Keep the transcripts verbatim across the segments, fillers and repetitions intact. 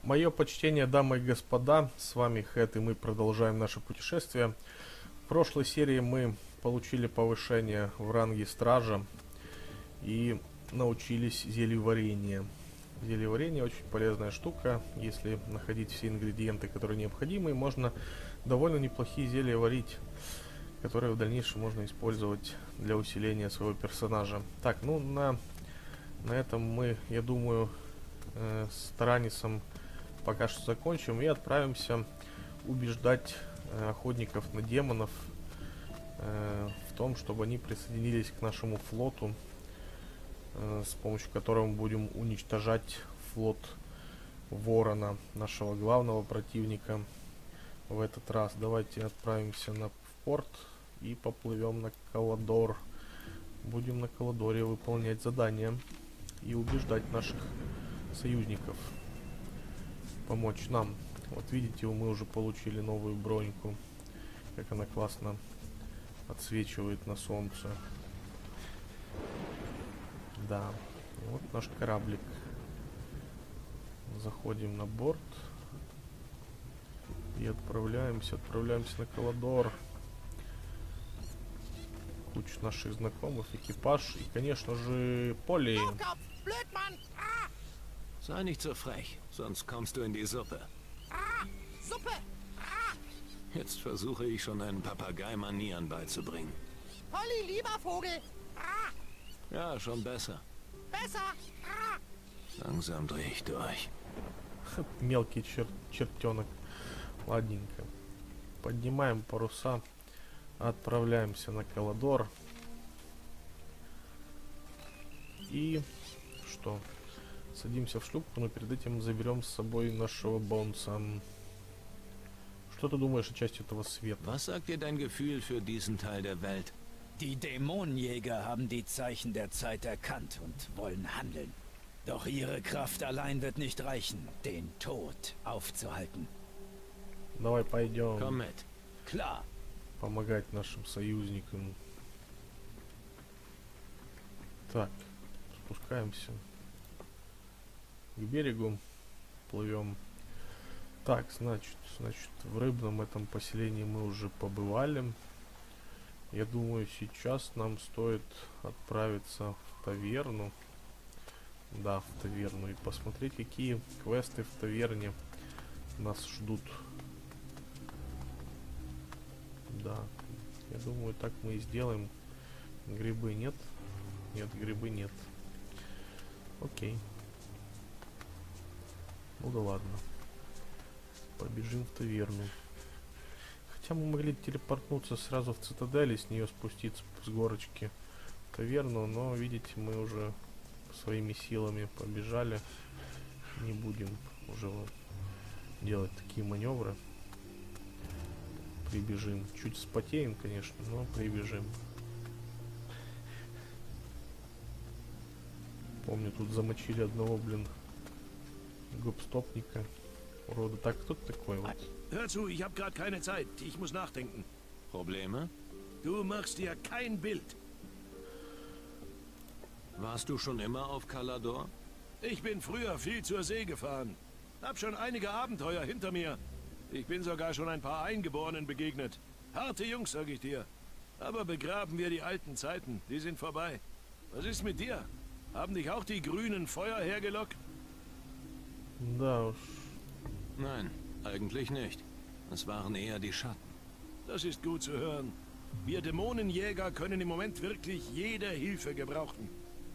Мое почтение, дамы и господа, с вами Хэт, и мы продолжаем наше путешествие. В прошлой серии мы получили повышение в ранге стража и научились зельеварению. Зельеварение очень полезная штука. Если находить все ингредиенты, которые необходимы, можно довольно неплохие зелья варить, которые в дальнейшем можно использовать для усиления своего персонажа. Так, ну на, на этом мы, я думаю, э, с Таранисом пока что закончим и отправимся убеждать э, охотников на демонов э, в том, чтобы они присоединились к нашему флоту, э, с помощью которого мы будем уничтожать флот Ворона, нашего главного противника в этот раз. Давайте отправимся на в порт и поплывем на Каладор. Будем на Каладоре выполнять задания и убеждать наших союзников помочь нам. Вот видите, мы уже получили новую броньку, как она классно отсвечивает на солнце. Да, вот наш кораблик. Заходим на борт и отправляемся, отправляемся на Каладор. Куча наших знакомых, экипаж и, конечно же, Полли. Sei nicht so frech, sonst kommst du in die Suppe. Ah, Suppe! Ah, Jetzt versuche ich schon einen Papagei-Manieren beizubringen. Polly, lieber Vogel! Ah, Ja, schon besser. besser! Ah, Langsam drehe ich durch. Мелкий чер чертенок. Ладненько. Поднимаем паруса. Отправляемся на Каладор. И что? Садимся в шлюпку, но перед этим заберем с собой нашего Бонса. Что ты думаешь о части этого света? Was sagt dir dein Gefühl für diesen Teil der Welt? Die Dämonenjäger haben die Zeichen der Zeit erkannt und wollen handeln. Doch ihre Kraft allein wird nicht reichen, den Tod aufzuhalten. Давай пойдем Komm mit. Klar, помогать нашим союзникам. Так, спускаемся к берегу, плывем. Так, значит, значит, в рыбном этом поселении мы уже побывали. Я думаю, сейчас нам стоит отправиться в таверну. Да, в таверну. И посмотреть, какие квесты в таверне нас ждут. Да, я думаю, так мы и сделаем. Грибы нет? Нет, грибы нет. Окей. Ну да ладно. Побежим в таверну. Хотя мы могли телепортнуться сразу в цитадель и с нее спуститься с горочки в таверну, но, видите, мы уже своими силами побежали. Не будем уже вот делать такие маневры. Прибежим. Чуть вспотеем, конечно, но прибежим. Помню, тут замочили одного, блин, гопстопника. Урода. Так, кто ты такой вот? Hör zu, ich habe gerade keine Zeit. Ich muss nachdenken. Probleme? Du machst dir kein Bild. Warst du schon immer auf Kalador? Ich bin früher viel zur See gefahren. Hab schon einige Abenteuer hinter mir. Ich bin sogar schon ein paar Eingeborenen begegnet. Harte Jungs, sag ich dir. Aber begraben wir die alten Zeiten. Die sind vorbei. Was ist mit dir? Haben dich auch die grünen Feuer hergelockt? Да уж. Nein, eigentlich nicht. Es waren eher die Schatten. Das ist gut zu hören. Wir Dämonenjäger können im Moment wirklich jede Hilfe gebrauchen.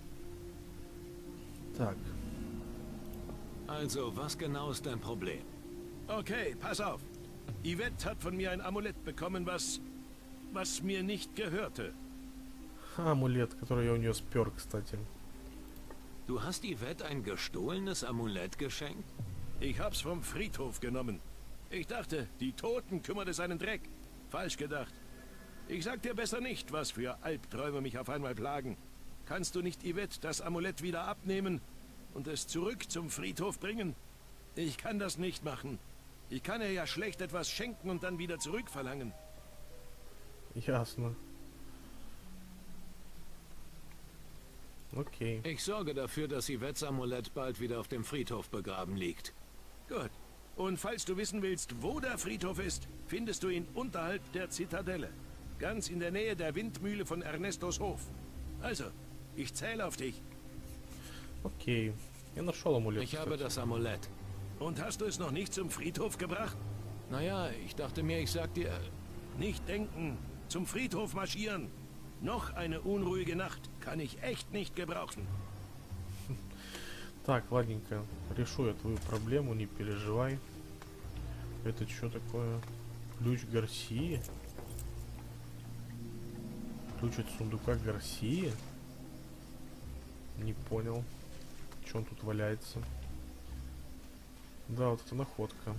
Так. Also, was genau ist dein Problem? Okay, pass auf. Yvette hat von mir ein Amulett bekommen, was... was mir nicht gehörte. Амулет, который я у нее спер, кстати. Du hast Yvette ein gestohlenes Amulett geschenkt? Ich hab's vom Friedhof genommen. Ich dachte, die Toten kümmert es einen Dreck. Falsch gedacht. Ich sag dir besser nicht, was für Albträume mich auf einmal plagen. Kannst du nicht Yvette das Amulett wieder abnehmen und es zurück zum Friedhof bringen? Ich kann das nicht machen. Ich kann ihr ja schlecht etwas schenken und dann wieder zurückverlangen. Ясно. Окей. Ich sorge dafür, dass Yvettes Amulett bald wieder auf dem Friedhof begraben liegt. Gut. Und falls du wissen willst, wo der Friedhof ist, findest du ihn unterhalb der Zitadelle. Ganz in der Nähe der Windmühle von Ernestos Hof. Also, ich zähle auf dich. Окей. Я нашел амулет. Ich habe кстати. das Amulett. Und hast du es noch nicht zum Friedhof gebracht? Naja, ich dachte mir, ich sag dir... Nicht denken. Zum Friedhof marschieren. Noch eine unruhige Nacht kann ich echt nicht gebrauchen. Так, ладненько. Решу я твою проблему, не переживай. Это что такое? Ключ Гарсии? Ключ от сундука Гарсии? Не понял. Что он тут валяется? Да, вот это находка.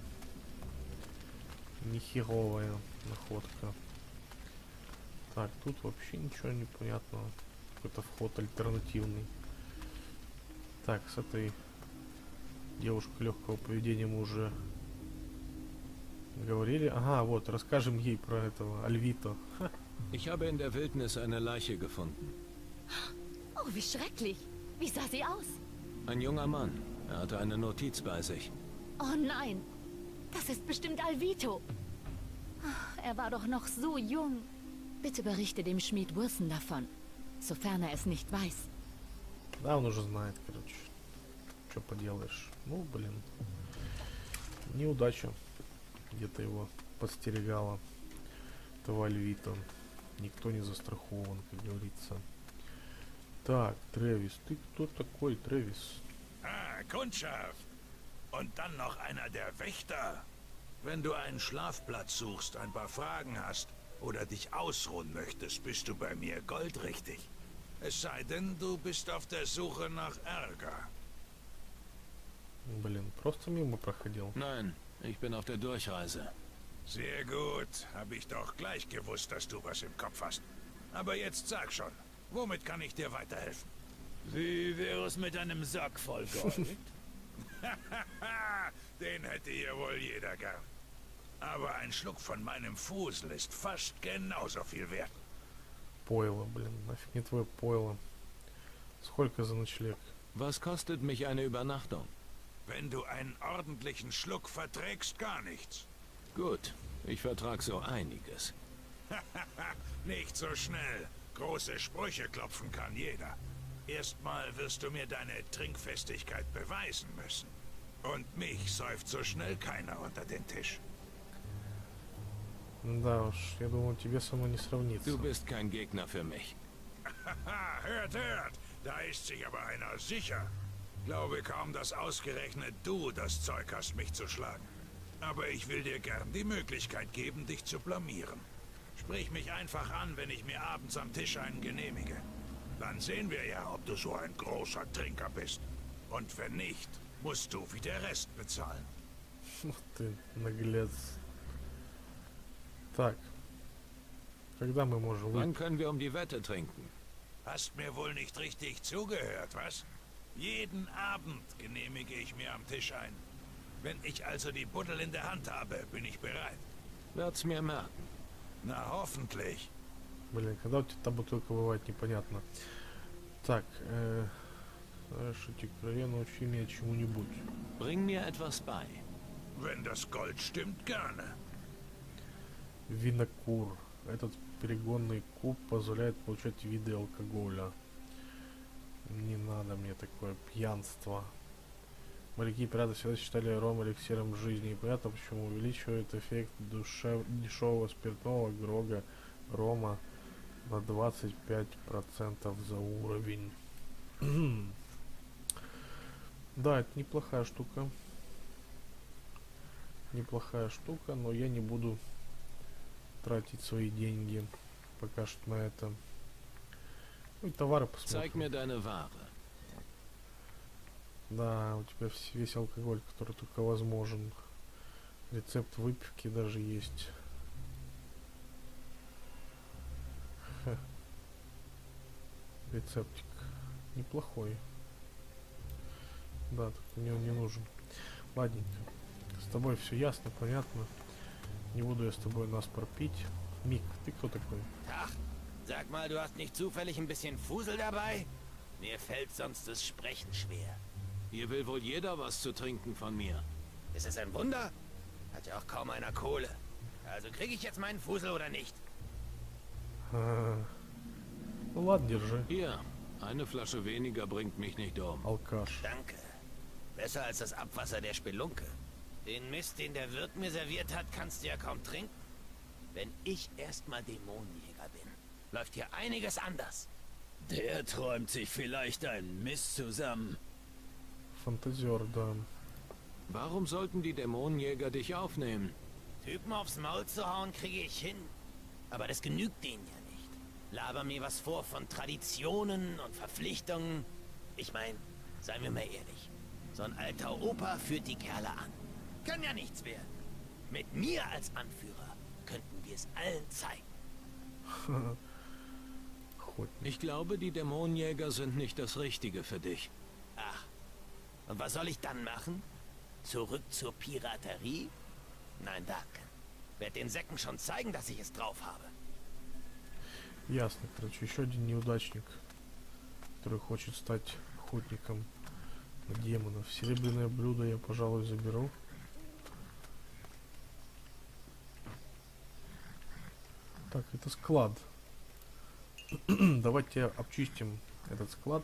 Нехеровая находка. Так, тут вообще ничего не понятного. Какой-то вход альтернативный. Так, с этой девушкой легкого поведения мы уже говорили. Ага, вот, расскажем ей про этого Альвито. Ха. Ich habe in der Wildnis eine Leiche gefunden. Oh, wie schrecklich. Wie sah sie aus? Ein junger Mann. Er hatte eine Notiz bei sich. Oh nein. Das ist bestimmt Alvito. Ah, er war doch noch so jung. Bitte berichte dem Schmied Wilson davon, sofern er es nicht weiß. Да, он уже знает, короче. Что поделаешь. Ну, блин. Неудача. Где-то его подстерегала. Этого Альвито. Никто не застрахован, как говорится. Так, Трэвис. Ты кто такой, Трэвис? Ah, Kundschaft. Und dann noch einer der Wächter. Wenn du einen Schlafplatz suchst, ein paar Fragen hast oder dich ausruhen möchtest, bist du bei mir goldrichtig. Es sei denn, du bist auf der Suche nach Ärger. Блин, просто мимо проходил. Nein, ich bin auf der Durchreise. Sehr gut. Habe ich doch gleich gewusst, dass du was im Kopf hast. Aber jetzt sag schon, womit kann ich dir weiterhelfen? Wie wäre es mit einem Sack voll Gold? Den hätte hier wohl jeder gern. Aber ein Schluck von meinem Fusel ist fast genauso viel wert. Пойло, блин. Нафиг не твое пойло. Сколько за ночлег? Was kostet mich eine Übernachtung? Wenn du einen ordentlichen Schluck verträgst, gar nichts. Gut, ich vertrag so einiges. Nicht so schnell. Große Sprüche klopfen kann jeder. Erstmal wirst du mir deine Trinkfestigkeit beweisen müssen. Und mich säuft so schnell keiner unter den Tisch. Да уж, я думал, тебе со мной не сравнится. Du bist kein Gegner für mich. Haha, hört, hört. Da ist sich aber einer sicher. Glaube kaum, dass ausgerechnet du das Zeug hast, mich zu schlagen. Aber ich will dir gern die Möglichkeit geben, dich zu blamieren. Sprich mich einfach an, wenn ich mir abends am Tisch einen genehmige. Dann sehen wir ja, ob du so ein großer Trinker bist. Und wenn nicht, musst du wie der Rest bezahlen. Ух ты, наглец. Так. Когда мы можем Wann выпить? können wir um die Wette trinken? Hast mir wohl nicht richtig zugehört, was? Jeden Abend genehmige ich mir am Tisch ein. Wenn ich also die Buddel in der Hand habe, bin ich bereit. Werd's mir merken. Na, hoffentlich. Блин, когда у тебя та бутылка бывает, непонятно. Так, э, знаешь, эти края научи меня чему-нибудь. Bring mir etwas bei. Wenn das Gold stimmt, gerne. Винокур. Этот перегонный куб позволяет получать виды алкоголя. Не надо мне такое пьянство. Моряки и пираты всегда считали ром эликсиром жизни. И понятно, почему увеличивает эффект душев... дешевого спиртного грога рома на двадцать пять процентов за уровень. Да, это неплохая штука. Неплохая штука, но я не буду тратить свои деньги пока что на это. Ну и товары Zeig посмотрим. mir deine Ware. Да, у тебя вс- весь алкоголь, который только возможен. Рецепт выпивки даже есть. Ха. Рецептик. Неплохой. Да, только мне он не нужен. Ладненько. С тобой все ясно, понятно. Не буду я с тобой нас пропить. Мик, ты кто такой? Ach, sag mal, du hast nicht zufällig ein bisschen Fusel dabei? Mir fällt sonst das Sprechen schwer. Hier will wohl jeder was zu trinken von mir. Ist es ein Wunder? Hat ja auch kaum einer Kohle. Also kriege ich jetzt meinen Fusel oder nicht? А, ну ладно, держи, Hier, eine Flasche weniger bringt mich nicht um. алкаш. Danke. Besser als das Abwasser der Spelunke. Den Mist, den der Wirt mir serviert hat, kannst du ja kaum trinken. Wenn ich erstmal Dämonenjäger bin, läuft hier einiges anders. Der träumt sich vielleicht einen Mist zusammen. Фантазер, да. Warum sollten die Dämonenjäger dich aufnehmen? Typen aufs Maul zu hauen, kriege ich hin. Aber das genügt denen ja nicht. Laber mir was vor von Traditionen und Verpflichtungen. Ich meine, seien wir mal ehrlich. So ein alter Opa führt die Kerle an. Kann ja nichts werden. Mit mir als Anführer könnten wir es allen zeigen. Ich glaube, die Dämonenjäger sind nicht das Richtige für dich. Ach, und was soll ich dann machen? Zurück zur Piraterie? Nein, danke. Werd den Säcken schon zeigen, dass ich es drauf habe. Ясно, короче, еще один неудачник, который хочет стать охотником на демонов. Серебряное блюдо я, пожалуй, заберу. Так, это склад. Давайте обчистим этот склад.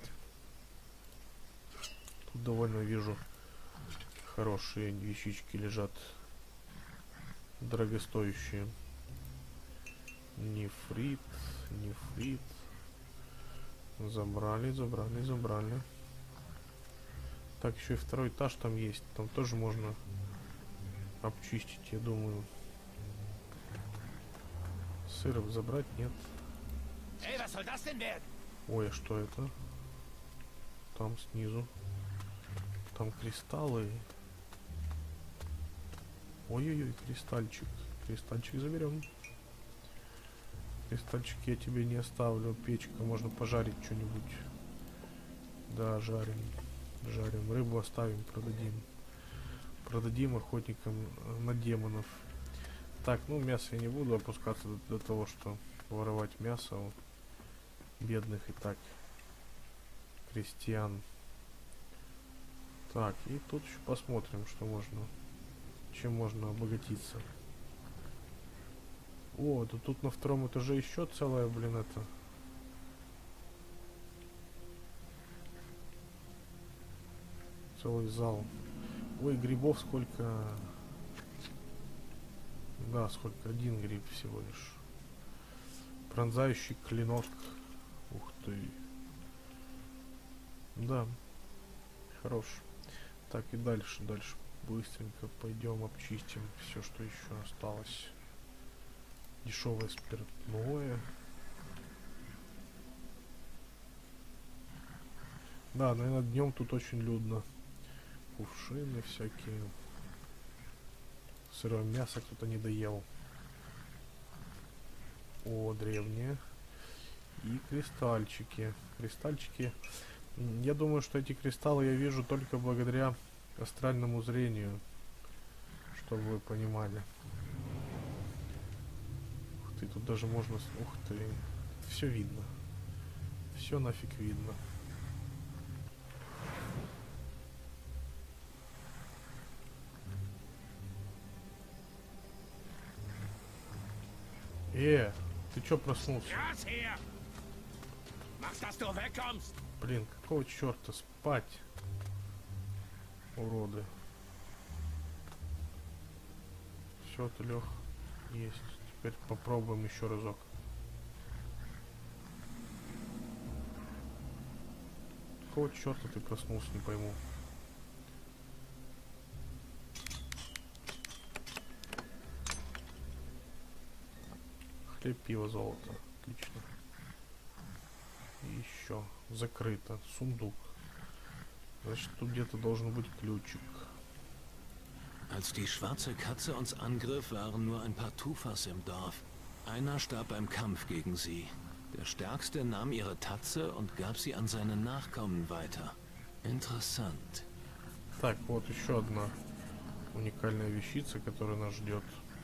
Тут довольно вижу хорошие вещички лежат, дорогостоящие. Нефрит, нефрит. Забрали, забрали, забрали. Так, еще и второй этаж там есть. Там тоже можно обчистить, я думаю. Сыров забрать? Нет. Ey, was soll das denn werden? Ой, а что это? Там снизу. Там кристаллы. Ой-ой-ой, кристальчик. Кристальчик заберем. Кристальчик я тебе не оставлю. Печка, можно пожарить что-нибудь. Да, жарим. Жарим. Рыбу оставим, продадим. Продадим охотникам на демонов. Так, ну мясо я не буду опускаться до, до того, что воровать мясо у бедных и так крестьян. Так, и тут еще посмотрим, что можно, чем можно обогатиться. О, да тут на втором этаже еще целая, блин, это. Целый зал. Ой, грибов сколько. Да, сколько? Один гриб всего лишь. Пронзающий клинок. Ух ты. Да. Хорош. Так, и дальше, дальше. Быстренько пойдем обчистим все, что еще осталось. Дешевое спиртное. Да, наверное, днем тут очень людно. Кувшины всякие. Сырое мясо кто-то не доел. О, древние. И кристальчики. Кристальчики. Я думаю, что эти кристаллы я вижу только благодаря астральному зрению. Чтобы вы понимали. Ух ты, тут даже можно... Ух ты. Все видно. Все нафиг видно. Э, ты чё проснулся? Блин, какого черта спать? Уроды. Все, ты лег. Есть. Теперь попробуем еще разок. Какого черта ты проснулся, не пойму. Хлеб, пиво, золото. Отлично. И еще. Закрыто. Сундук. Значит, тут где-то должен быть ключик. Als die schwarze Katze uns angriff, waren nur ein paar Tufas im Dorf. Einer starb beim Kampf gegen sie. Der Stärkste nahm ihre Tatze und gab sie an seine Nachkommen weiter. Interessant. Так, вот еще одна уникальная вещица, которая нас ждет.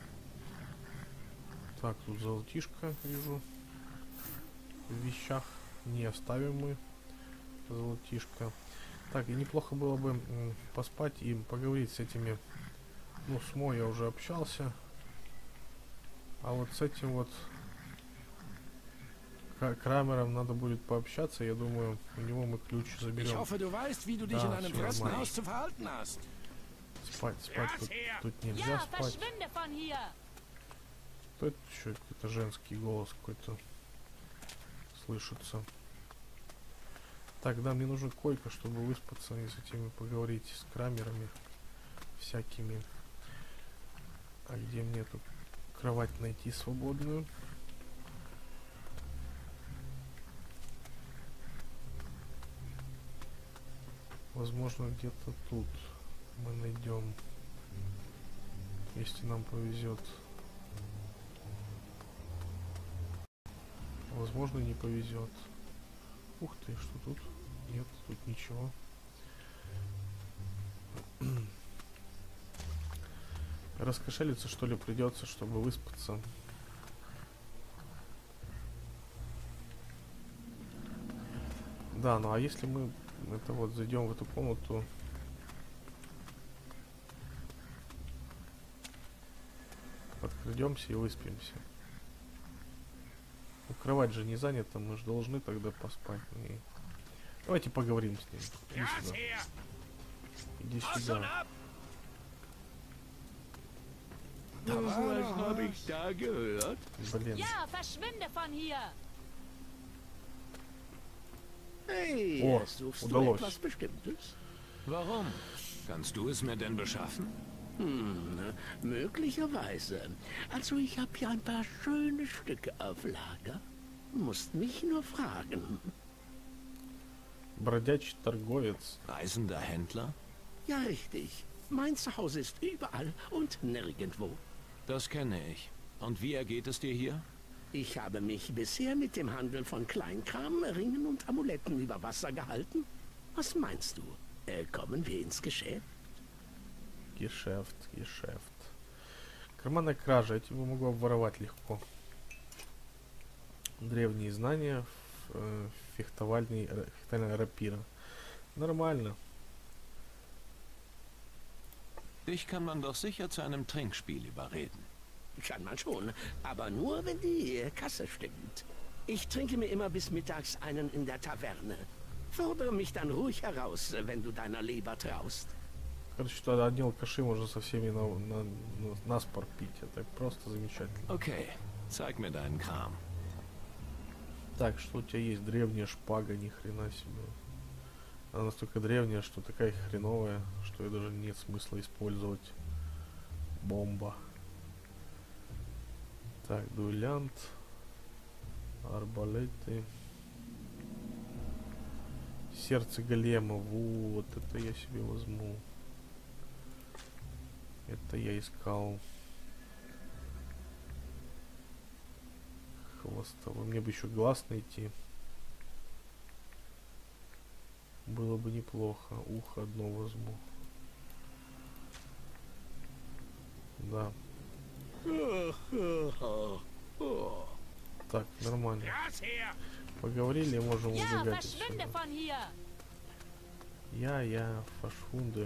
Так, тут золотишко вижу в вещах. Не оставим мы золотишко. Так, и неплохо было бы м, поспать и поговорить с этими Ну, с Мо я уже общался. А вот с этим вот Крамером надо будет пообщаться. Я думаю, у него мы ключ заберем. Ich hoffe, du weißt, wie du dich Да, in einem всё нормально. Fressenhaus zu verhalten hast. Спать, спать тут, тут нельзя Ja, спать. verschwinde von hier! Что это еще? Какой-то женский голос какой-то слышится. Так, да, мне нужна койка, чтобы выспаться и с этими поговорить, с Крамерами всякими. А где мне тут кровать найти свободную? Возможно, где-то тут мы найдем, если нам повезет. Возможно, не повезет. Ух ты, что тут? Нет, тут ничего. Раскошелиться, что ли, придется, чтобы выспаться. Да, ну а если мы это вот зайдем в эту комнату, подкрадемся и выспимся. Ну, кровать же не занята, мы же должны тогда поспать. И... Давайте поговорим с ним. Иди сюда. Иди сюда. Was habe ich da gehört? Блин. Ja, verschwinde von hier! Hey, Oh, suchst удалось. du etwas Bestimmtes? Warum? Kannst du es mir denn beschaffen? Hm, möglicherweise. Also ich habe hier ein paar schöne Stücke auf Lager. Musst mich nur fragen. Бродячий торговец. Reisender Händler? Ja, richtig. Mein Zuhause ist überall und nirgendwo. Das kenne ich. Und wie ergeht es dir hier? Ich habe mich bisher mit dem Handel von Kleinkram, Ringen und Amuletten über Wasser gehalten. Was meinst du? Äh, kommen wir ins Geschäft? Geschäft, Geschäft. Карманная кража. Эти бы могу обворовать легко. Древние знания, э, фехтовальный, фехтовальная рапира. Нормально. Dich kann man doch sicher zu einem Trinkspiel überreden. Kann man schon, aber nur, wenn die Kasse stimmt. Ich trinke mir immer bis mittags einen in der Taverne. Fordere mich dann ruhig heraus, wenn du deiner Leber traust. Короче, тогда одни алкаши можно со всеми на, на, на, наспор пить. Это просто замечательно. Okay, zeig mir deinen Kram. Так, что у тебя есть? Древняя шпага, ни хрена себе. Она настолько древняя, что такая хреновая, что ее даже нет смысла использовать. Бомба. Так, дуэлянт. Арбалеты. Сердце голема. Вот, это я себе возьму. Это я искал. Хвостовой. Мне бы еще глаз найти. Было бы неплохо. Ухо одно возьму. Да. Так, нормально. Поговорили, можем Ja, убегать verschwinde отсюда. von hier! Я, я, фашфунды.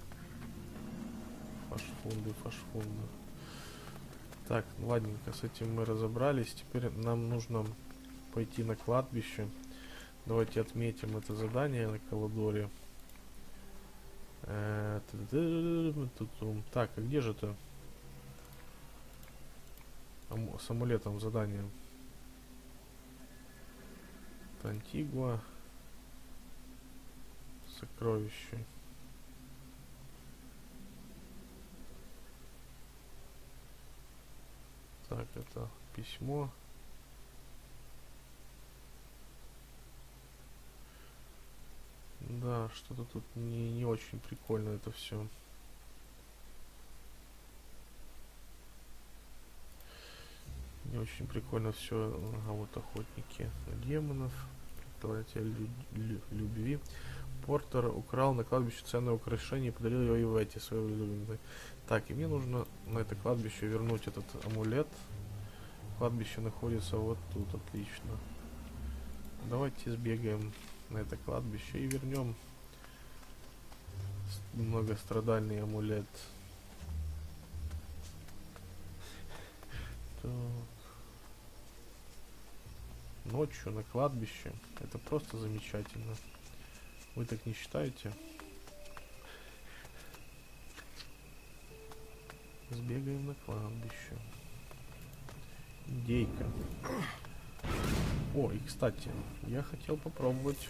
Фашфунды, фашфунды. Так, ладненько, с этим мы разобрались. Теперь нам нужно пойти на кладбище. Давайте отметим это задание на Каладоре. Э, Так, а где же это? Аму- С амулетом задание. Антигуа. Сокровище. Так, это письмо. Да, что-то тут не, не очень прикольно это все. Не очень прикольно все. А вот охотники на демонов. Преподаватель лю лю любви. Портер украл на кладбище ценное украшение и подарил его Ивете, своей влюбленной. Так, и мне нужно на это кладбище вернуть этот амулет. Кладбище находится вот тут, отлично. Давайте сбегаем на это кладбище и вернем многострадальный амулет. вот. Ночью на кладбище. Это просто замечательно. Вы так не считаете? Сбегаем на кладбище. Индейка. О, и кстати, я хотел попробовать.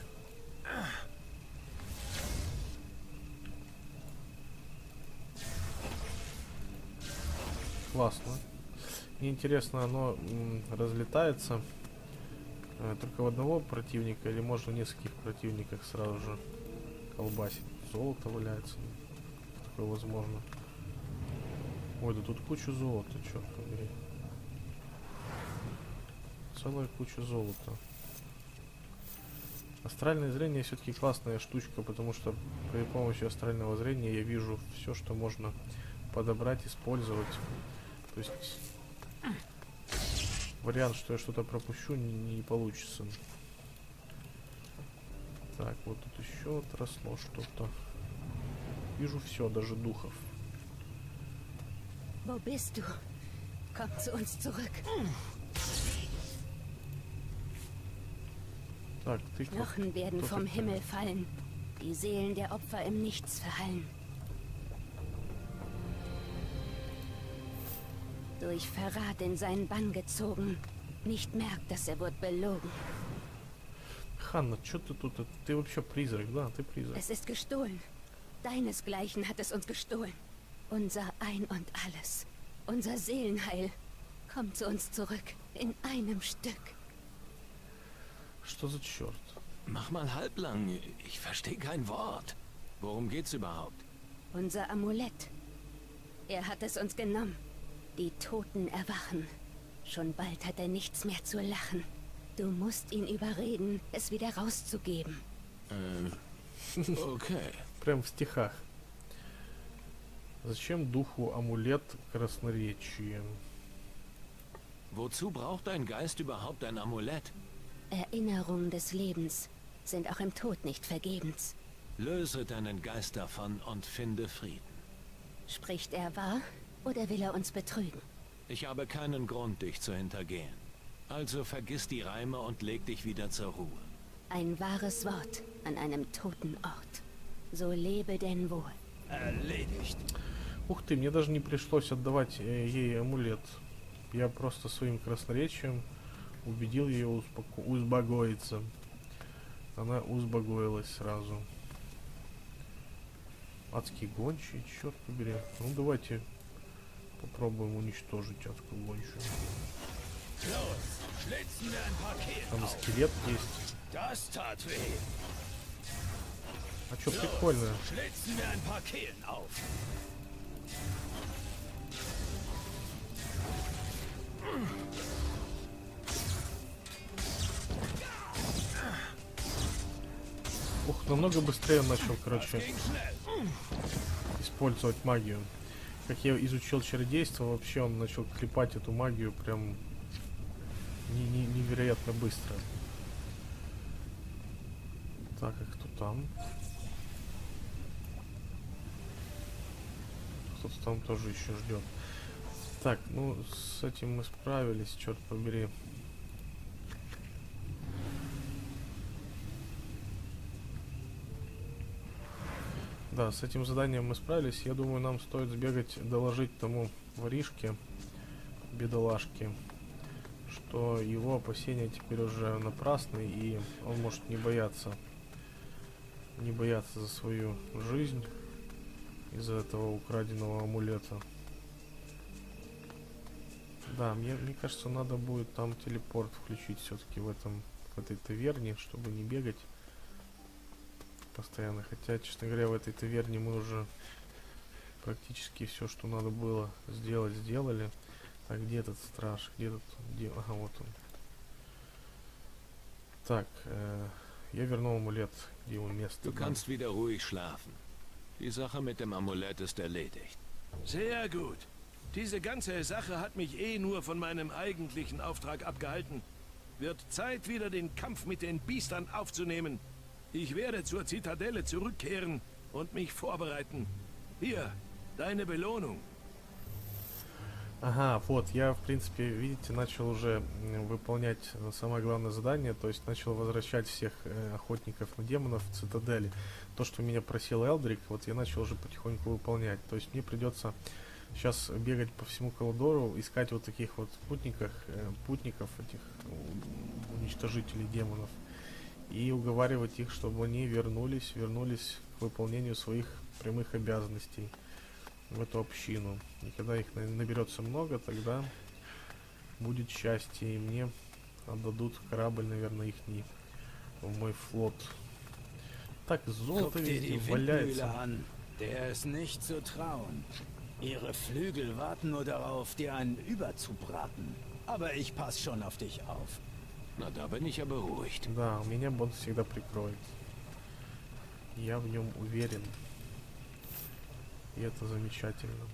Классно. Мне интересно, оно м, разлетается э, только в одного противника или можно в нескольких противниках сразу же колбасить. Золото валяется. Такое возможно. Ой, да тут куча золота, черт побери. Целая куча золота. Астральное зрение все-таки классная штучка, потому что при помощи астрального зрения я вижу все, что можно подобрать, использовать. То есть вариант, что я что-то пропущу, не, не получится. Так, вот тут еще отросло что-то. Вижу все, даже духов. Wo bist du? Komm zu uns zurück. Так, ты Knochen werden vom Himmel fallen. Die Seelen der Opfer im Nichts verhallen. Durch Verrat in seinen Bann gezogen. Nicht merkt, dass er wird belogen. Ханна, что ты тут? Ты вообще призрак, да? Ты призрак. Es ist gestohlen. Deinesgleichen hat es uns gestohlen. Unser Ein und Alles. Unser Seelenheil. Kommt zu uns zurück. In einem Stück. Что за черт? Mach mal halblang. Ich verstehe kein Wort. Worum geht's überhaupt? Unser Amulett. Er hat es uns genommen. Die Toten erwachen. Schon bald hat er nichts mehr zu lachen. Du musst ihn überreden, es wieder rauszugeben. Äh, okay. Прям в стихах. Зачем духу амулет красноречия? Wozu braucht ein Geist überhaupt ein Amulett? Erinnerungen des Lebens sind auch im Tod nicht vergebens. Löse deinen Geist davon und finde Frieden. Spricht er wahr oder will er uns betrügen? Ich habe keinen Grund, dich zu hintergehen. Also vergiss die Reime und leg dich wieder zur Ruhe. Ein wahres Wort an einem toten Ort. So lebe denn wohl. Erledigt. Ух ты, мне даже не пришлось отдавать э, ей амулет. Я просто своим красноречием убедил ее успоко... успокоиться. Она успокоилась сразу. Адские гончие, черт побери. Ну давайте попробуем уничтожить адскую гончую. Там скелет есть. А чё, прикольно. Ух, намного быстрее он начал, короче, использовать магию. Как я изучил чародейство, вообще он начал клепать эту магию прям не- не- невероятно быстро. Так, а кто там? Кто-то там тоже еще ждет. Так, ну с этим мы справились, черт побери. Да, с этим заданием мы справились. Я думаю, нам стоит сбегать, доложить тому воришке, бедолашке, что его опасения теперь уже напрасны, и он может не бояться, не бояться за свою жизнь из-за этого украденного амулета. Да, мне, мне кажется, надо будет там телепорт включить все-таки в этом, в этой таверне, чтобы не бегать постоянно. Хотя, честно говоря, в этой таверне мы уже практически все, что надо было сделать, сделали. А где этот страж? Где этот? Где? Ага, вот он. Так, äh, я вернул амулет. Где его место? Du kannst wieder ruhig schlafen. Die Sache mit dem Amulett ist erledigt. Sehr gut. Diese ganze Sache hat mich eh nur von meinem eigentlichen Auftrag abgehalten. Wird Zeit, wieder den Kampf mit den Biestern aufzunehmen. Ich werde zur Zitadelle zurückkehren und mich vorbereiten. Hier, deine Belohnung. Ага, вот, я, в принципе, видите, начал уже выполнять самое главное задание, то есть начал возвращать всех э, охотников на демонов в цитадели. То, что меня просил Элдрик, вот я начал уже потихоньку выполнять. То есть мне придется сейчас бегать по всему коридору, искать вот таких вот путников, э, путников, этих уничтожителей демонов, и уговаривать их, чтобы они вернулись, вернулись к выполнению своих прямых обязанностей в эту общину. И когда их наберется много, тогда будет счастье, и мне отдадут корабль, наверное, их в мой флот. Так, золото везде валяется. Der ist nicht zu trauen. Ihre Flügel warten nur darauf, dir einen überzubraten. Aber ich pass schon auf dich auf. Na, da bin ich ja beruhigt. Да, меня Бонд всегда прикроет. Я в нем уверен. И это замечательно.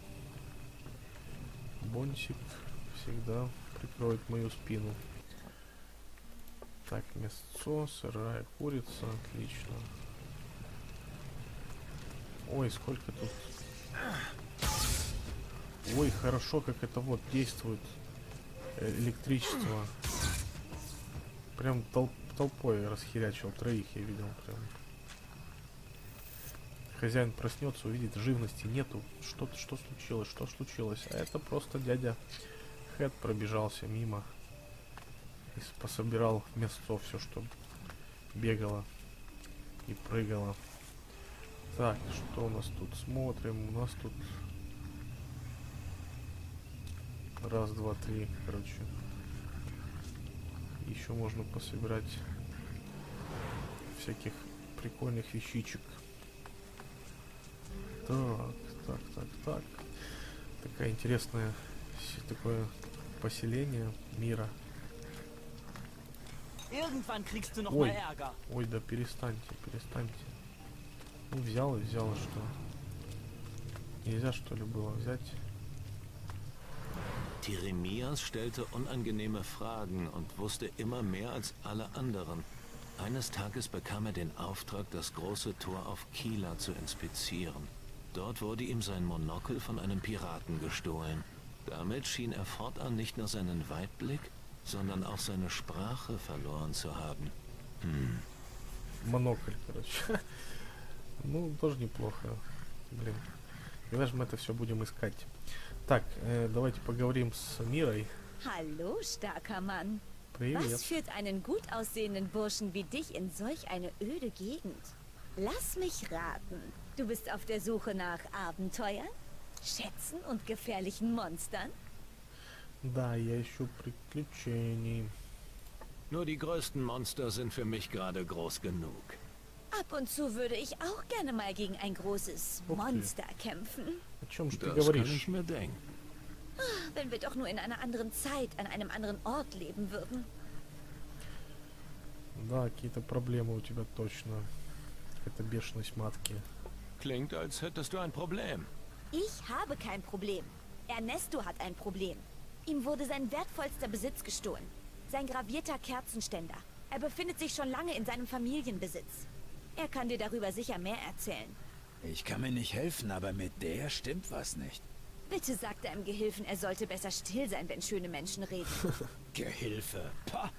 Бонсик всегда прикроет мою спину. Так, мясцо, сырая курица, отлично. Ой, сколько тут. Ой, хорошо, как это вот действует электричество. Прям тол толпой расхерячил, троих я видел прям. Хозяин проснется, увидит, живности нету. Что-то, что случилось, что случилось? А это просто дядя Хэт пробежался мимо и пособирал мясцо, все, что бегало и прыгало. Так, что у нас тут? Смотрим, у нас тут раз, два, три, короче. Еще можно пособирать всяких прикольных вещичек. Так, так, так, так. Такая интересная, такое поселение мира. Ой, ой, да перестаньте, перестаньте. Ну, взял и взял, и что? Нельзя, что ли, было взять? Tiremias stellte unangenehme Fragen und wusste immer mehr als alle anderen. Eines Tages bekam er den Auftrag, das große Tor auf Kila zu inspizieren. Dort wurde ihm sein Monokel von einem Piraten gestohlen. Damit schien er fortan nicht nur seinen Weitblick, sondern auch seine Sprache verloren zu haben. Hm. Монокль, короче. Ну, тоже неплохо. Блин. Когда же мы это все будем искать? Так, э, давайте поговорим с Мирой. Hallo, starker Mann. Привет. Was führt einen gut aussehenden Burschen wie dich in solch eine öde Gegend? Lass mich raten. Du bist auf der Suche nach Abenteuern, Schätzen und gefährlichen Monstern? Да, я ищу приключений. Nur die größten Monster sind für mich gerade groß genug. Ab und zu würde ich auch gerne mal gegen ein großes Okay. Monster kämpfen. О чем же ты Das kann говоришь? ich mir denken. Wenn wir doch nur in einer anderen Zeit, an einem anderen Ort leben würden. Да, какие-то проблемы у тебя точно. Какая-то бешеность матки. Klingt, als hättest du ein Problem. Ich habe kein Problem. Ernesto hat ein Problem. Ihm wurde sein wertvollster Besitz gestohlen. Sein gravierter Kerzenständer. Er befindet sich schon lange in seinem Familienbesitz. Er kann dir darüber sicher mehr erzählen. Ich kann mir nicht helfen, aber mit der stimmt was nicht. Bitte sagt deinem Gehilfen, er sollte besser still sein, wenn schöne Menschen reden. Gehilfe. Pah.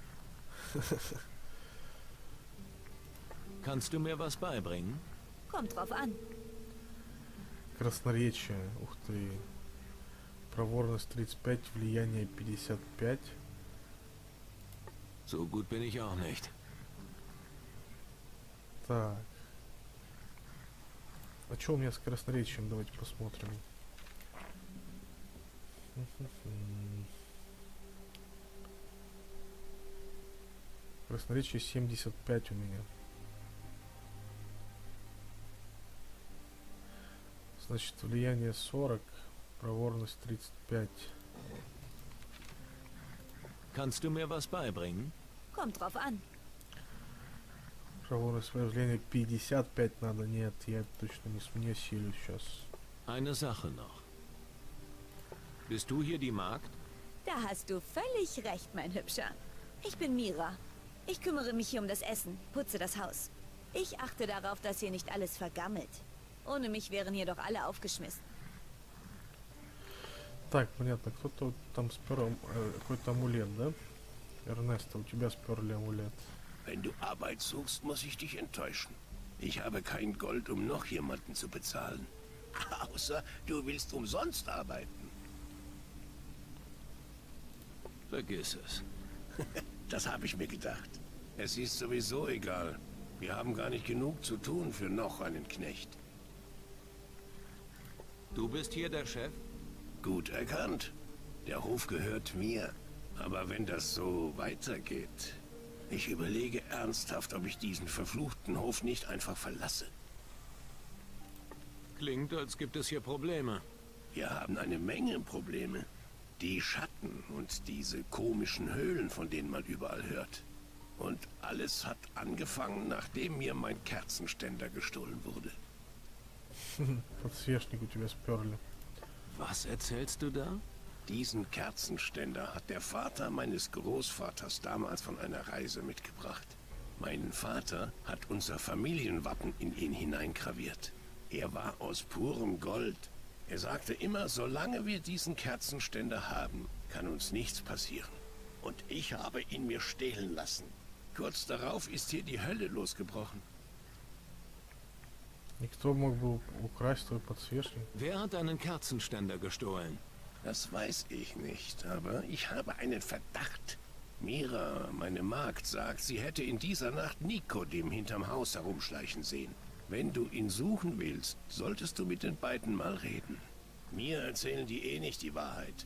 Kannst du mir was beibringen? Kommt drauf an. Красноречие. Ух ты. Проворность тридцать пять, влияние пятьдесят пять. So gut bin ich auch nicht. Так. А что у меня с красноречием? Давайте посмотрим. Красноречие семьдесят пять у меня. Значит, влияние сорок, проворность тридцать пять. Kannst du mir was beibringen? Kommt drauf an. Проворность влияние пятьдесят пять надо. Нет, я точно не, с- не осилю сейчас. Eine Sache noch. Bist du hier die Magd? Da hast du völlig recht, mein Hübscher. Ich bin Mira. Ich kümmere mich hier um das Essen, putze das Haus. Ich achte darauf, dass hier nicht alles vergammelt. Ohne mich wären hier doch alle aufgeschmissen. Так, понятно, кто-то там спер э, какой-то амулет, да? Эрнесто, у тебя сперли амулет. Wenn du Arbeit suchst, muss ich dich enttäuschen. Ich habe kein Gold, um noch jemanden zu bezahlen. Außer du willst umsonst arbeiten. Vergiss es. Das habe ich mir gedacht. Es ist sowieso egal. Wir haben gar nicht genug zu tun für noch einen Knecht. Du bist hier der Chef? Gut erkannt. Der Hof gehört mir. Aber wenn das so weitergeht... Ich überlege ernsthaft, ob ich diesen verfluchten Hof nicht einfach verlasse. Klingt, als gibt es hier Probleme. Wir haben eine Menge Probleme. Die Schatten und diese komischen Höhlen, von denen man überall hört. Und alles hat angefangen, nachdem mir mein Kerzenständer gestohlen wurde. Подсвечник у тебя сперли. Was erzählst du da? Diesen Kerzenständer hat der Vater meines Großvaters damals von einer Reise mitgebracht. Mein Vater hat unser Familienwappen in ihn hineingraviert. Er war aus purem Gold. Er sagte immer, solange wir diesen Kerzenständer haben, kann uns nichts passieren. Und ich habe ihn mir stehlen lassen. Kurz darauf ist hier die Hölle losgebrochen. Никто мог бы украсть твой подсвечник. Wer hat einen Kerzenständer gestohlen? Das weiß ich nicht, aber ich habe einen Verdacht. Mira, meine Magd, sagt, sie hätte in dieser Nacht Nikodim hinterm Haus herumschleichen sehen. Wenn du ihn suchen willst, solltest du mit den beiden mal reden. Mir erzählen die eh nicht die Wahrheit.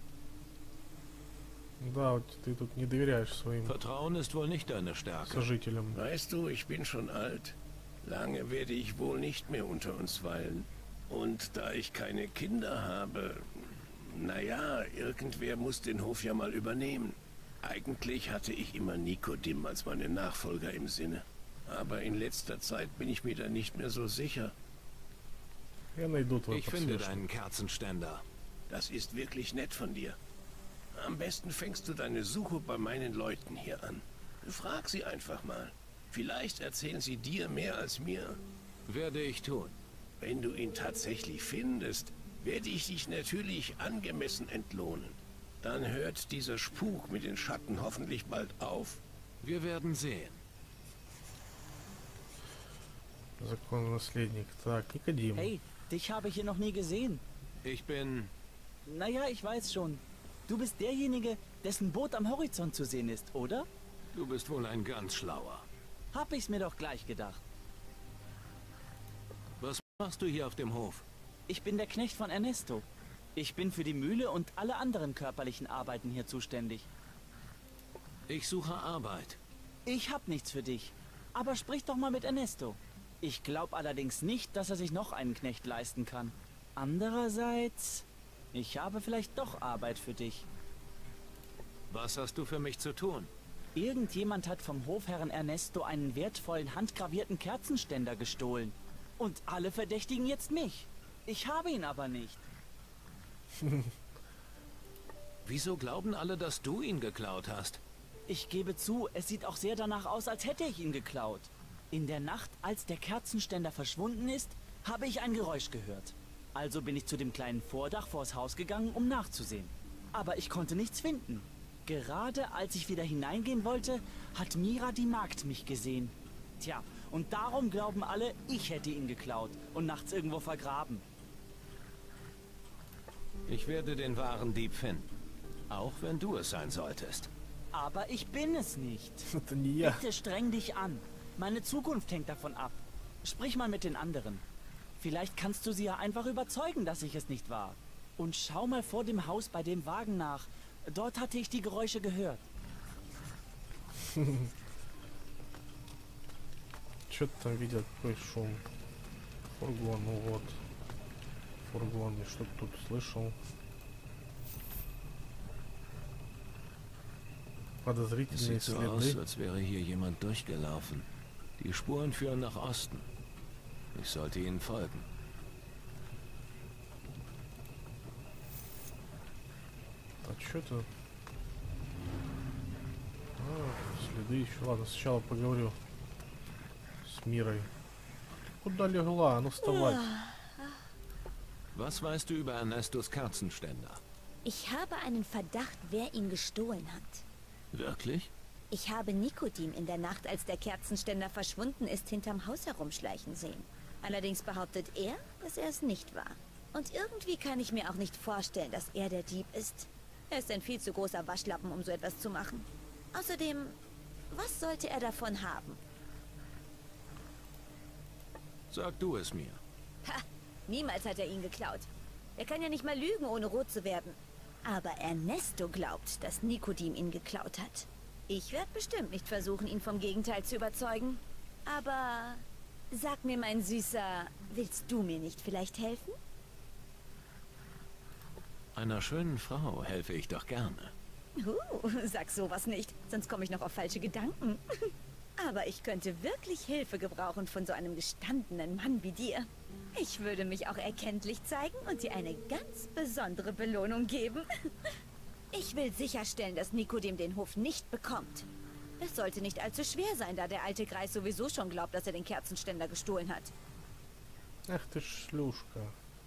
Да, вот ты тут не доверяешь своим Vertrauen ist wohl nicht deine Stärke. сожителям. Weißt du, ich bin schon alt. Lange werde ich wohl nicht mehr unter uns weilen. Und da ich keine Kinder habe... Naja, irgendwer muss den Hof ja mal übernehmen. Eigentlich hatte ich immer Nikodim als meinen Nachfolger im Sinne. Aber in letzter Zeit bin ich mir da nicht mehr so sicher. Я найду твой Ich finde подсвечник. deinen Kerzenständer. Das ist wirklich nett von dir. Am besten fängst du deine Suche bei meinen Leuten hier an. Frag sie einfach mal. Vielleicht erzählen sie dir mehr als mir. Werde ich tun. Wenn du ihn tatsächlich findest, werde ich dich natürlich angemessen entlohnen. Dann hört dieser Spuk mit den Schatten hoffentlich bald auf. Wir werden sehen. Законный наследник. Так, Никодим. Hey, dich habe ich hier noch nie gesehen. Ich bin... Naja, ich weiß schon. Du bist derjenige, dessen Boot am Horizont zu sehen ist, oder? Du bist wohl ein ganz schlauer. Hab ich's mir doch gleich gedacht. Was machst du hier auf dem Hof? Ich bin der Knecht von Ernesto. Ich bin für die Mühle und alle anderen körperlichen Arbeiten hier zuständig. Ich suche Arbeit. Ich hab nichts für dich. Aber sprich doch mal mit Ernesto. Ich glaube allerdings nicht, dass er sich noch einen Knecht leisten kann. Andererseits, ich habe vielleicht doch Arbeit für dich. Was hast du für mich zu tun? Irgendjemand hat vom Hofherrn Ernesto einen wertvollen handgravierten Kerzenständer gestohlen. Und alle verdächtigen jetzt mich. Ich habe ihn aber nicht. Wieso glauben alle, dass du ihn geklaut hast? Ich gebe zu, es sieht auch sehr danach aus, als hätte ich ihn geklaut. In der Nacht, als der Kerzenständer verschwunden ist, habe ich ein Geräusch gehört. Also bin ich zu dem kleinen Vordach vors Haus gegangen, um nachzusehen. Aber ich konnte nichts finden. Gerade als ich wieder hineingehen wollte, hat Mira die Magd mich gesehen. Tja, und darum glauben alle, ich hätte ihn geklaut und nachts irgendwo vergraben. Ich werde den wahren Dieb finden. Auch wenn du es sein solltest. Aber ich bin es nicht. Это не я. Bitte streng dich an. Meine Zukunft hängt davon ab. Sprich mal mit den anderen. Vielleicht kannst du sie ja einfach überzeugen, dass ich es nicht war. Und schau mal vor dem Haus bei dem Wagen nach. Dort hatte ich die Geräusche gehört. Что-то там видят какой шум. Фургон, ну вот. Фургон, я что-то тут слышал. Подозрительные Es sieht so aus, следы. als wäre hier jemand durchgelaufen. Die Spuren führen nach Osten. Ich sollte ihnen folgen. А что это? А, следы еще. Ладно, сначала поговорю с Мирой. Куда легла? А ну вставай. Was weißt du über Ernestos Kerzenständer? Ich habe einen Verdacht, wer ihn gestohlen hat. Wirklich? Ich habe Nikodim in der Nacht, als der Kerzenständer verschwunden ist, hinterm Haus herumschleichen sehen. Allerdings behauptet er, dass er es nicht war. Und irgendwie kann ich mir auch nicht vorstellen, dass er der Dieb ist. Er ist ein viel zu großer Waschlappen, um so etwas zu machen. Außerdem, was sollte er davon haben? Sag du es mir. Ha! Niemals hat er ihn geklaut. Er kann ja nicht mal lügen, ohne rot zu werden. Aber Ernesto glaubt, dass Nikodim ihn geklaut hat. Ich werde bestimmt nicht versuchen, ihn vom Gegenteil zu überzeugen. Aber sag mir, mein Süßer, willst du mir nicht vielleicht helfen? Einer schönen Frau helfe ich doch gerne. Uh, sag sowas nicht, sonst komme ich noch auf falsche Gedanken. Aber ich könnte wirklich Hilfe gebrauchen von so einem gestandenen Mann wie dir. Ich würde mich auch erkenntlich zeigen und dir eine ganz besondere Belohnung geben. Ich will sicherstellen, dass Nikodim den Hof nicht bekommt. Es sollte nicht allzu schwer sein, da der alte Greis sowieso schon glaubt, dass er den Kerzenständer gestohlen hat. Ach ты шлюшка.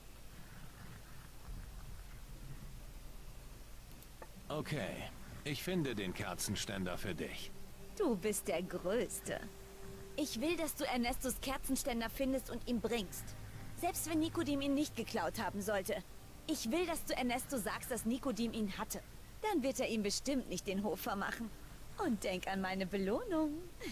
Okay, ich finde den Kerzenständer für dich. Du bist der Größte. Ich will, dass du Ernestos Kerzenständer findest und ihm bringst. Selbst wenn Nikodim ihn nicht geklaut haben sollte. Ich will, dass du Ernesto sagst, dass Nikodim ihn hatte. Dann wird er ihm bestimmt nicht den Hof vermachen. Und denk an meine Belohnung.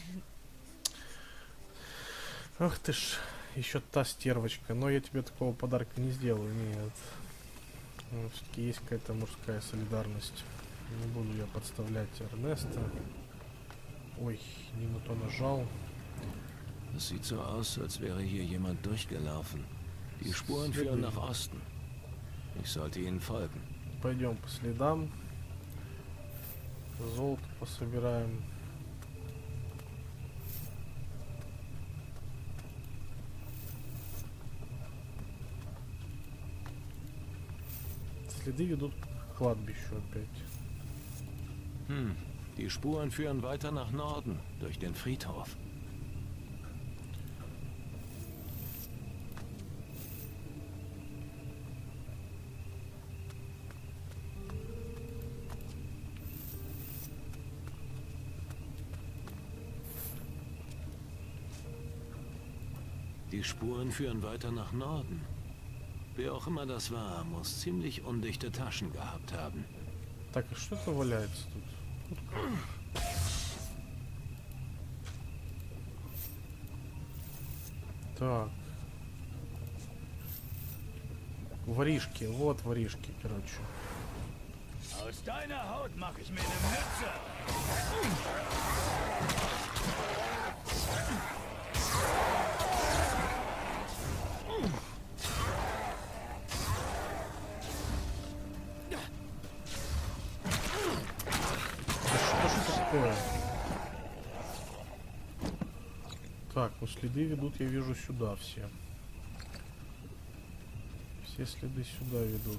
Ах ты ж, еще та стервочка. Но я тебе такого подарка не сделаю, нет. Ну, все-таки есть какая-то мужская солидарность. Не буду я подставлять Эрнеста. Ой, не на то нажал. Es sieht so aus, als wäre hier jemand durchgelaufen. Die Spuren führen nach Osten. Ich sollte ihnen folgen. Пойдем по следам. Золото пособираем. Следы ведут к кладбищу опять. Hm, die Spuren führen weiter nach Norden, durch den Friedhof. Die Spuren führen weiter nach Norden. Wer auch immer das war, muss ziemlich undichte Taschen gehabt haben. Так, а что это валяется тут? Тут так. Воришки, вот воришки, короче. Aus deiner Haut mache ich mir eine Mütze. Так, ну следы ведут, я вижу, сюда все. Все следы сюда ведут.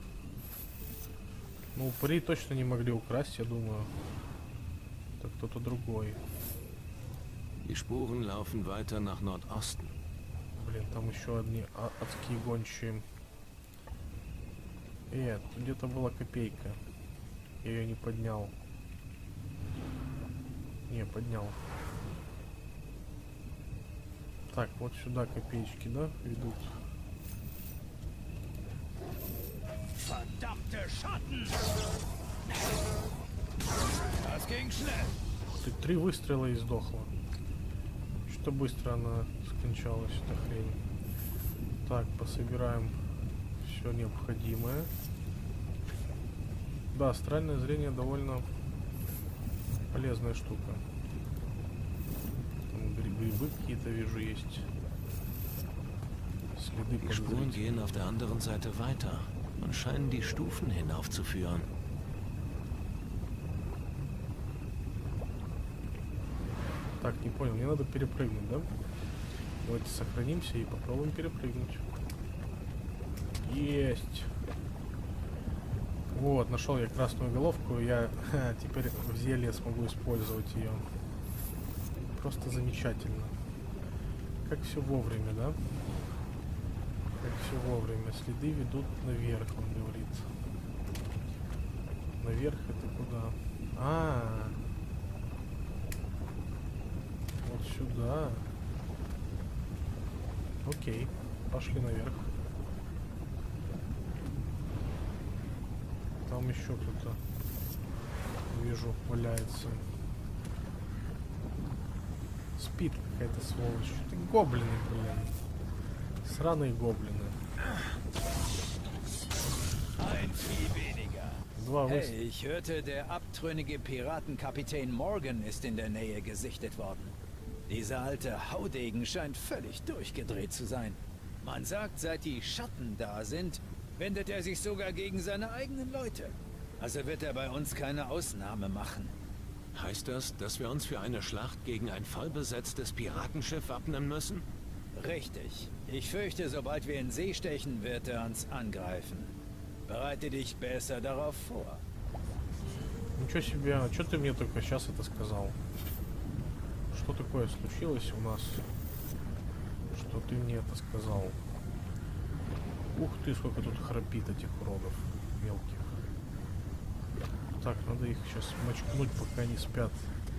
Ну, упыри точно не могли украсть, я думаю. Это кто-то другой. Die Spuren laufen weiter nach Nordosten. Блин, там еще одни а адские гончие. Э, тут где-то была копейка. Я ее не поднял. Не, поднял. Так, вот сюда копеечки, да, ведут. Verdammte Schatten! Das ging schnell. Ты три выстрела и сдохла. Что-то быстро она скончалась, эта хрень. Так, пособираем все необходимое. Да, астральное зрение довольно полезная штука. Там грибы какие-то вижу есть. Следы Die Spuren gehen auf der anderen Seite weiter und scheinen die Stufen hinaufzuführen. Так, не понял, мне надо перепрыгнуть, да? Давайте сохранимся и попробуем перепрыгнуть. Есть! Вот, нашел я красную головку, я ха, теперь в зелье смогу использовать ее. Просто замечательно. Как все вовремя, да? Как все вовремя. Следы ведут наверх, он говорит. наверх это куда? А, вот сюда. Окей, пошли наверх. Там еще кто-то, вижу, валяется. Спит какая-то сволочь. Это гоблины, блин. Сраные гоблины. Ein Vieh weniger. Два Hey, выстрела. ich hörte, der abtrünnige Piratenkapitän Morgan ist in der Nähe gesichtet worden. Dieser alte Haudegen scheint völlig durchgedreht zu sein. Man sagt, seit die Schatten da sind, wendet er sich sogar gegen seine eigenen Leute. Also wird er bei uns keine Ausnahme machen. Heißt das, dass wir uns für eine Schlacht gegen ein vollbesetztes Piratenschiff wappnen müssen? Richtig. Ich fürchte, sobald wir in See stechen, wird er uns angreifen. Bereite dich besser darauf vor. Ничего себе, а что ты мне только сейчас это сказал? Что такое случилось у нас? Что ты мне это сказал? Ух ты, сколько тут храпит этих уродов мелких. Так, надо их сейчас мочкнуть, пока не спят.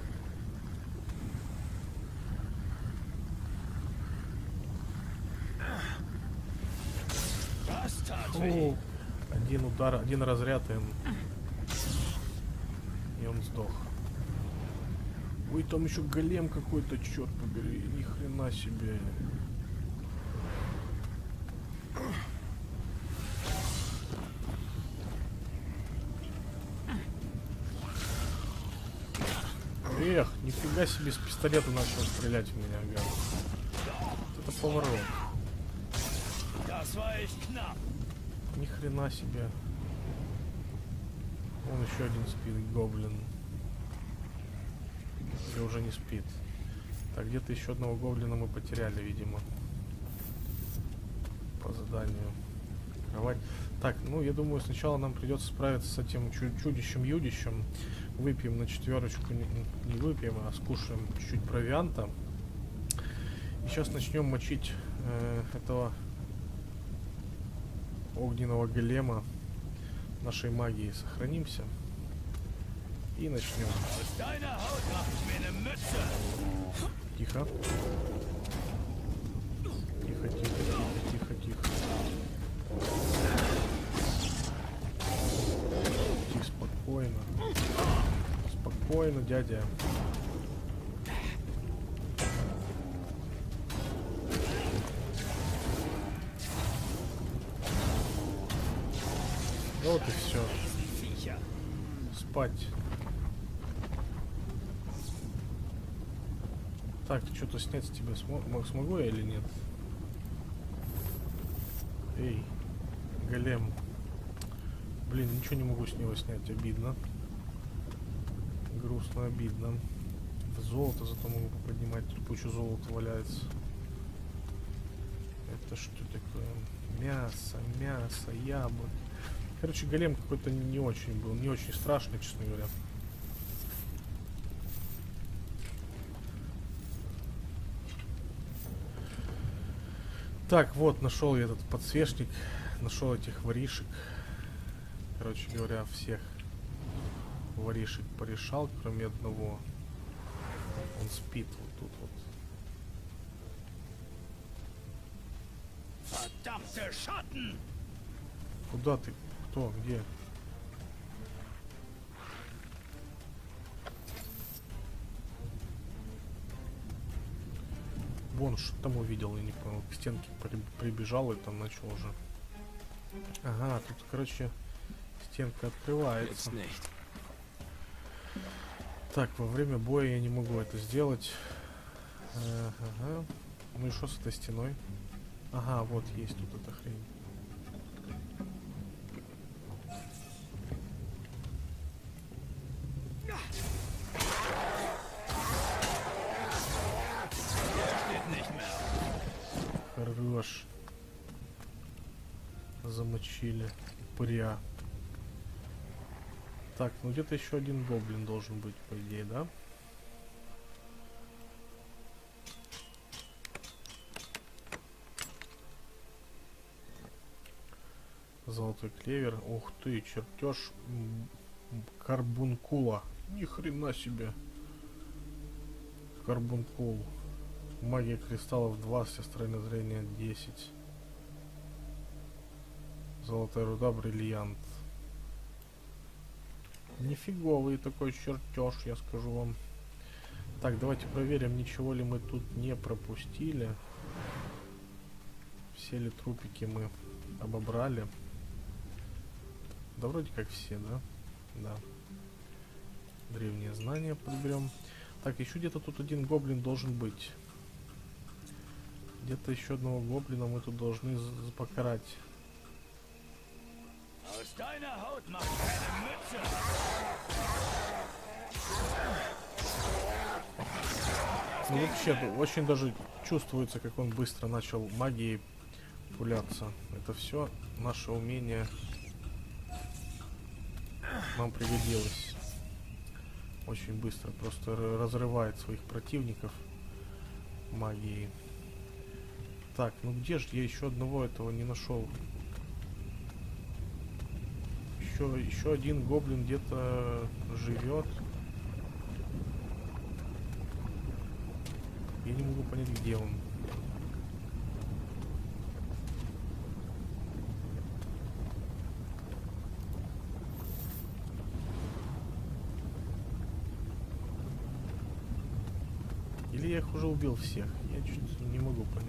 О, один удар, один разряд, и он, и он сдох. Ой, там еще голем какой-то, черт побери, ни хрена себе. Эх, нифига себе, с пистолета начал стрелять в меня, гад. Вот это поворот. Ни хрена себе. Вон еще один спит, гоблин. Или уже не спит. Так, где-то еще одного гоблина мы потеряли, видимо. По заданию. Кровать. Так, ну я думаю, сначала нам придется справиться с этим чудищем-юдищем. Выпьем на четверочку, не, не выпьем, а скушаем чуть-чуть провианта. И сейчас начнем мочить э, этого огненного голема нашей магией. Сохранимся и начнем. Тихо. Тихо, тихо, тихо, тихо, тихо. Тихо, спокойно. Спокойно, дядя. Вот и все. Спать. Так, что-то снять с тебя смо смогу я или нет? Эй, голем. Блин, ничего не могу с него снять, обидно. Грустно, обидно. Золото зато могу поднимать, тут куча золота валяется. Это что такое? Мясо, мясо, яблок. Короче, голем какой-то не очень был, не очень страшный, честно говоря. Так, вот, нашел я этот подсвечник, нашел этих воришек. Короче говоря, всех воришек порешал, кроме одного. Он спит вот тут вот. Куда ты? Кто? Где? Вон, что там увидел, я не понял. К стенке при прибежал и там начал уже. Ага, тут, короче, стенка открывается. Так, во время боя я не могу это сделать. Ага. Ну и что с этой стеной? Ага, вот есть тут эта хрень. Хорош. Замочили. Упыря. Так, ну где-то еще один гоблин должен быть, по идее, да? Золотой клевер. Ух ты, чертеж Карбункула. Ни хрена себе. Карбункул. Магия кристаллов два, всестороннее зрение десять. Золотая руда, бриллиант. Нифиговый такой чертеж, я скажу вам. Так, давайте проверим, ничего ли мы тут не пропустили. Все ли трупики мы обобрали. Да вроде как все, да? Да. Древние знания подберем. Так, еще где-то тут один гоблин должен быть. Где-то еще одного гоблина мы тут должны покарать. Ну вообще, очень даже чувствуется, как он быстро начал магией пуляться. Это все наше умение нам пригодилось. Очень быстро просто разрывает своих противников магией. Так, ну где же я еще одного этого не нашел? Еще, еще один гоблин где-то живет. Я не могу понять, где он. Или я их уже убил всех? Я чуть не могу понять.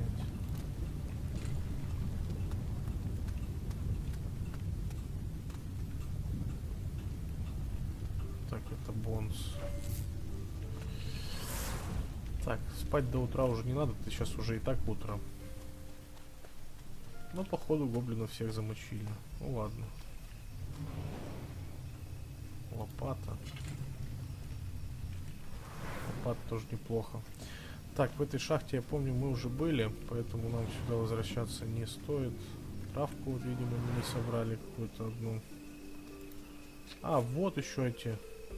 Так, это бонус. Так, спать до утра уже не надо, ты сейчас уже и так утро. Но походу гоблинов всех замочили. Ну ладно. Лопата. Лопата тоже неплохо. Так, в этой шахте, я помню, мы уже были, поэтому нам сюда возвращаться не стоит. Травку, вот, видимо, мы не собрали какую-то одну. А, вот еще эти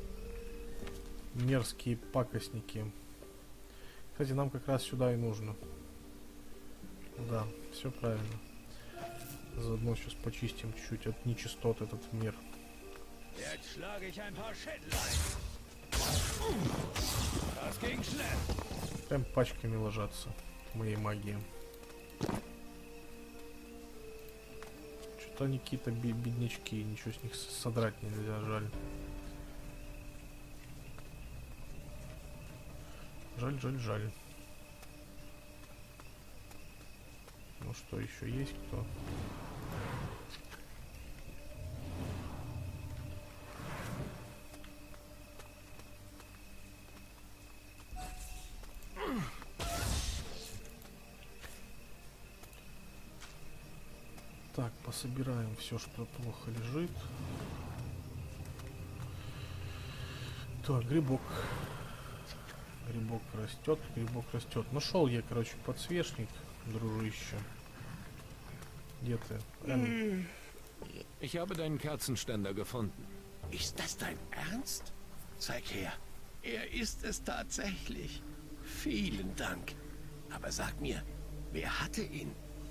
мерзкие пакостники. Кстати, нам как раз сюда и нужно. Да, все правильно. Заодно сейчас почистим чуть-чуть от нечистот этот мир. Прям пачками ложатся моей магии. Что-то они какие-то беднячки, ничего с них содрать нельзя, жаль. Жаль, жаль, жаль. Ну что, еще есть кто? Так, пособираем все, что плохо лежит. Так, грибок. Грибок растет, грибок растет. Нашел я, короче, подсвечник, дружище. Где ты? Эм. Ich habe deinen Kerzenständer gefunden. Ist das dein Ernst? Zeig her. Er ist es tatsächlich. Vielen Dank. Aber sag mir, wer hatte ihn?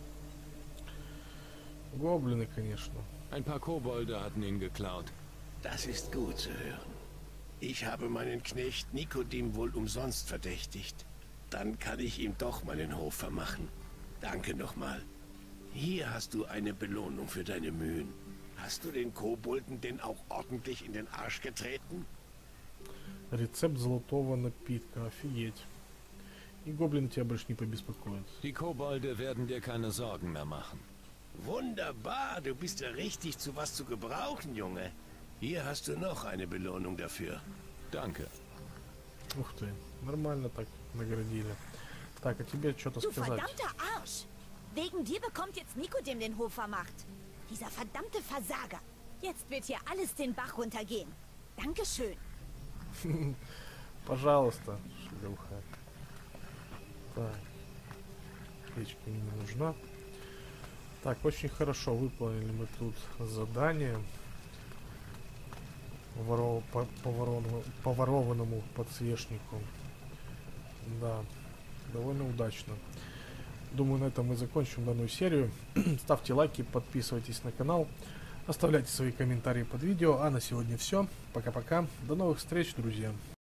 Гоблины, конечно. Ein paar Kobolde hatten ihn geklaut. Das ist gut zu hören. Ich habe meinen Knecht Nikodim wohl umsonst verdächtigt. Dann kann ich ihm doch meinen Hof vermachen. Danke nochmal. Hier hast du eine Belohnung für deine Mühen. Hast du den Kobolden denn auch ordentlich in den Arsch getreten? Рецепт золотого напитка. Офигеть. И гоблины тебя больше не побеспокоят. Die Kobolde werden dir keine Sorgen mehr machen. Wunderbar, du bist ja richtig zu was zu gebrauchen, Junge. Hier hast du noch eine Belohnung dafür. Danke. Ух ты, нормально так наградили. Так, а тебе что-то Du сказать? verdammter Arsch! Wegen dir bekommt jetzt Nikodim den Hof vermacht. Dieser verdammte Versager. Jetzt wird hier alles den Bach runtergehen. Dankeschön. Пожалуйста, шлюха. Так. Печка мне не нужна. Так, очень хорошо выполнили мы тут задание. Воров... По, по, ворованному... по ворованному подсвечнику. Да, довольно удачно. Думаю, на этом мы закончим данную серию. Ставьте лайки, подписывайтесь на канал. Оставляйте свои комментарии под видео. А на сегодня все. Пока-пока. До новых встреч, друзья.